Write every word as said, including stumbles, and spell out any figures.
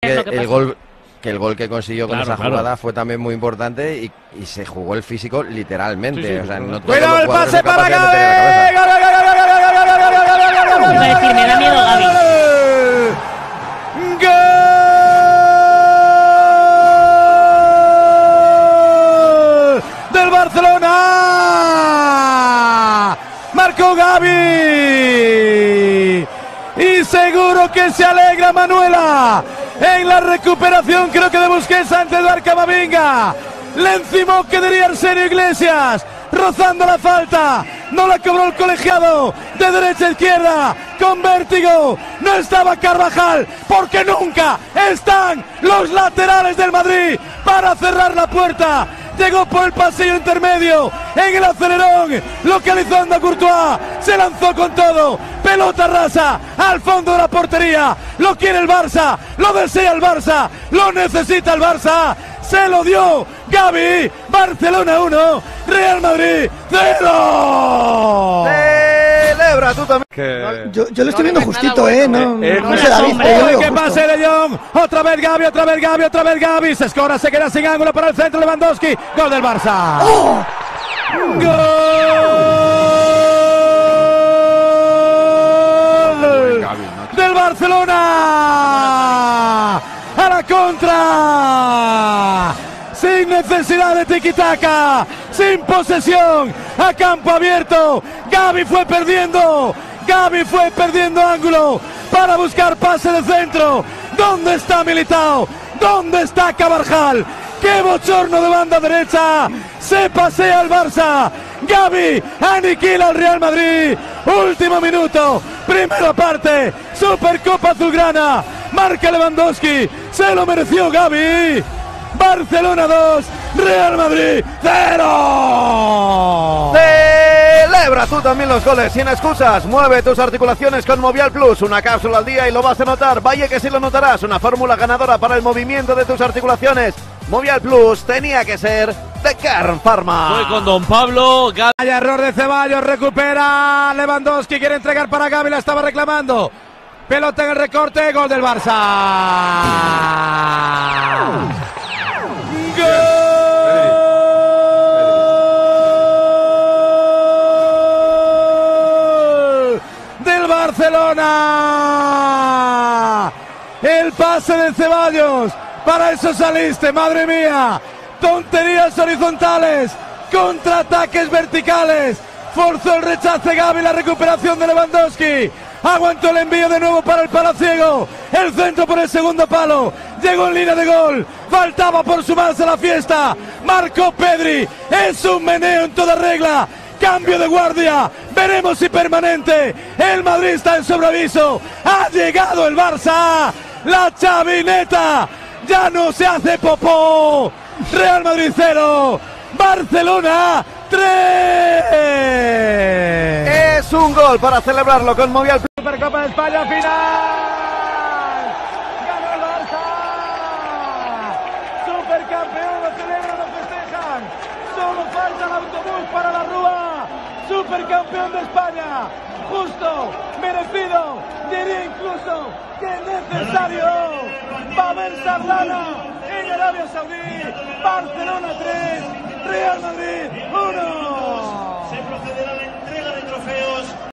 Que, lo que el gol, que el gol que consiguió con Claro, esa claro. jugada fue también muy importante y, y se jugó el físico literalmente. Sí, sí, o sea, sí, no sí. todos ¡Cuidado los el jugadores pase son para capaces de meter en la cabeza. Gavi! Iba a decir, me da miedo Gavi. ¡Gol del Barcelona! Marcó Gavi. Y seguro que se alegra Manuela. En la recuperación creo que de Busquets ante Eduard Camavinga. Le encimó, que diría Arsenio Iglesias, rozando la falta. No la cobró el colegiado. De derecha a izquierda, con vértigo. No estaba Carvajal, porque nunca están los laterales del Madrid para cerrar la puerta. Llegó por el pasillo intermedio, en el acelerón, localizando a Courtois. Se lanzó con todo, pelota rasa, al fondo de la portería. Lo quiere el Barça, lo desea el Barça, lo necesita el Barça. Se lo dio Gavi. Barcelona uno, Real Madrid cero. Celebra tú también. Que... Yo, yo lo estoy No viendo le ves justito, nada eh. bueno. No, Eh, eh, no sé, David, hombre, pero yo lo veo ¡Que justo. pase de Jong! Otra vez Gavi, otra vez Gavi, otra vez Gavi. Se escora, se queda sin ángulo para el centro. Lewandowski. Gol del Barça. ¡Oh! ¡Gol del Barcelona! ¡A la contra! Sin necesidad de tiki-taka, sin posesión, a campo abierto. Gavi fue perdiendo, Gavi fue perdiendo ángulo para buscar pase de centro. ¿Dónde está Militao? ¿Dónde está Carvajal? ¡Qué bochorno de banda derecha! Se pasea el Barça. Gavi aniquila al Real Madrid. Último minuto, primera parte, Supercopa Azulgrana. Marca Lewandowski, se lo mereció Gavi. Barcelona dos, Real Madrid cero. Celebra tú también los goles sin excusas. Mueve tus articulaciones con Movial Plus. Una cápsula al día y lo vas a notar. Vaya que sí lo notarás. Una fórmula ganadora para el movimiento de tus articulaciones. Movial Plus tenía que ser de Kern Pharma. Voy con Don Pablo. Gavi. Vaya error de Ceballos, recupera Lewandowski, quiere entregar para Gavi, la estaba reclamando. Pelota en el recorte, gol del Barça. ¡Gol del Barcelona! El pase de Ceballos, para eso saliste, madre mía. Tonterías horizontales, contraataques verticales. Forzó el rechace Gavi, la recuperación de Lewandowski. Aguantó el envío de nuevo para el palaciego. El centro por el segundo palo. Llegó en línea de gol. Faltaba por sumarse a la fiesta. Marcó Pedri. Es un meneo en toda regla. Cambio de guardia. Veremos si permanente. El Madrid está en sobreaviso. Ha llegado el Barça. La chavineta ya no se hace popó. Real Madrid cero. Barcelona tres. Es un gol para celebrarlo con Movial Plus. Supercopa de España final. Ganó el Barça. Supercampeón, lo celebran, lo festejan. Solo falta el autobús para la Rúa. Supercampeón de España. Justo, merecido, diría incluso que necesario. Babel Sardana en Arabia Saudí. Barcelona tres, Real Madrid uno. Se procederá a la entrega de trofeos.